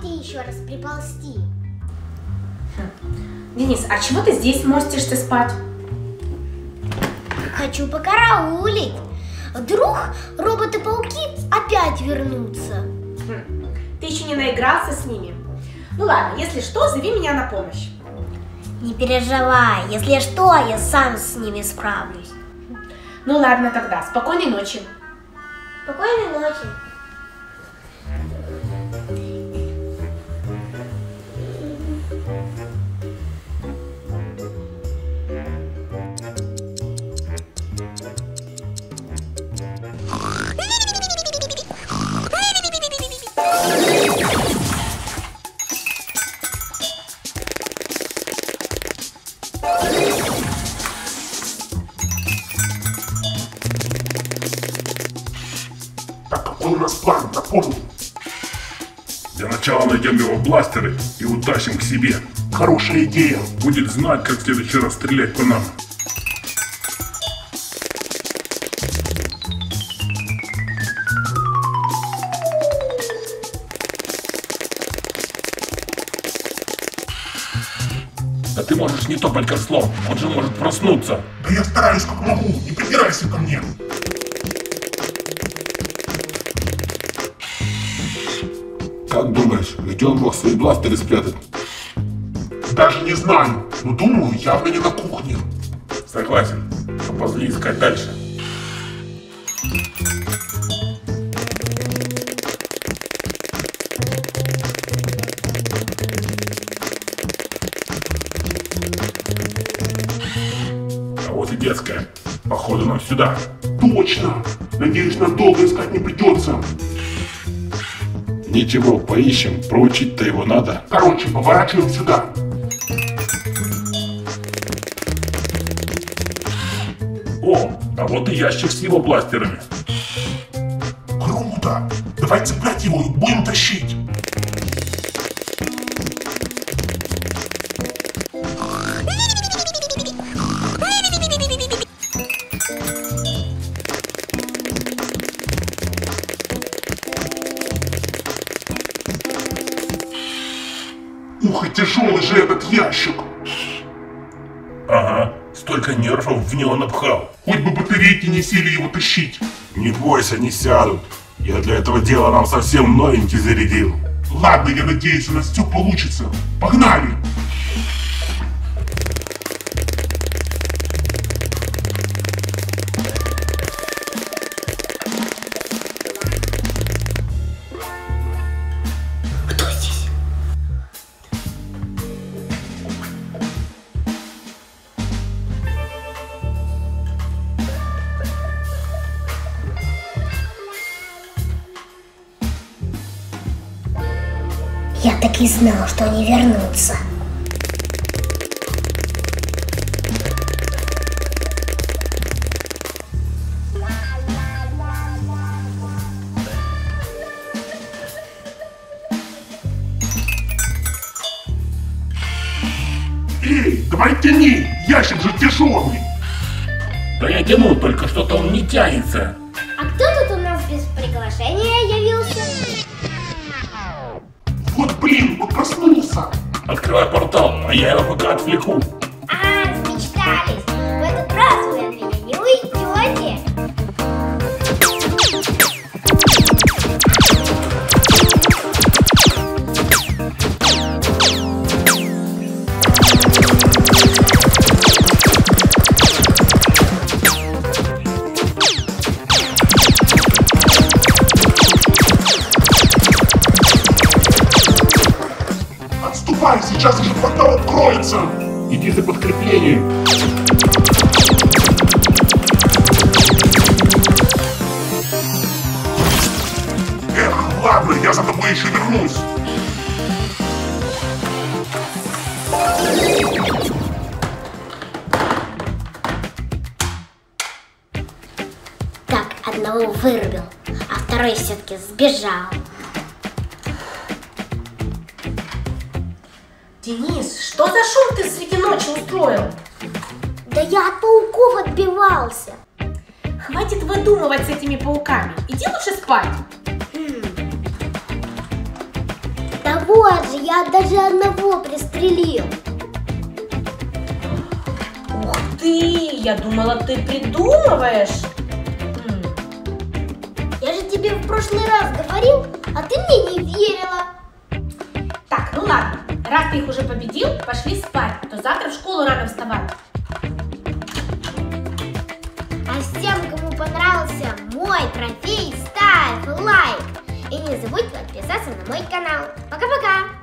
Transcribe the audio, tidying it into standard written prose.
попробуйте еще раз приползти. Денис, а чего ты здесь мостишься спать? Хочу покараулить. Вдруг роботы-пауки опять вернутся. Ты еще не наигрался с ними? Ну ладно, если что, зови меня на помощь. Не переживай, если что, я сам с ними справлюсь. Ну ладно тогда, спокойной ночи. Спокойной ночи. Так, какой у нас план? Напомни. Для начала найдем его бластеры и утащим к себе. Хорошая идея. Будет знать, как в следующий раз стрелять по нам. Да ты можешь не топать как слон, он же может проснуться. Да я стараюсь как могу, не придирайся ко мне. Как думаешь, где он мог свои бластеры спрятать? Даже не знаю, но думаю, явно не на кухне. Согласен, поползли искать дальше. А вот и детская. Походу нам сюда. Точно! Надеюсь, нас долго искать не придется. Ничего, поищем, проучить-то его надо. Короче, поворачиваем сюда. О, а вот и ящик с его бластерами. Круто! Давай цеплять его и будем тащить. Ух, и тяжелый же этот ящик. Ага, столько нервов в него напхал. Хоть бы батарейки не сели его тащить. Не бойся, не сядут. Я для этого дела нам совсем новенький зарядил. Ладно, я надеюсь, у нас все получится. Погнали! Кто здесь? Я так и знал, что они вернутся. Эй, давай тяни! Ящик же тяжелый! Да я тяну, только что-то он не тянется. А кто тут у нас без приглашения явился? Вот блин, он проснулся! Открывай портал, а я его пока отвлеку. А, размечтались. В этот раз вы от меня не уйдете. Отступай, сейчас же портал откроется! Иди за подкреплением. Эх, ладно, я за тобой еще вернусь! Так, одного вырубил, а второй все-таки сбежал. Денис, что за шум ты среди ночи устроил? Да я от пауков отбивался. Хватит выдумывать с этими пауками. Иди лучше спать. Да вот же, я даже одного пристрелил. Ух ты, я думала, ты придумываешь. Я же тебе в прошлый раз говорил, а ты мне не верила. Так, ну ладно, раз ты их уже победил, пошли спать, а то завтра в школу рано вставать. А всем, кому понравился мой трофей, ставь лайк. И не забудь подписаться на мой канал. Пока-пока!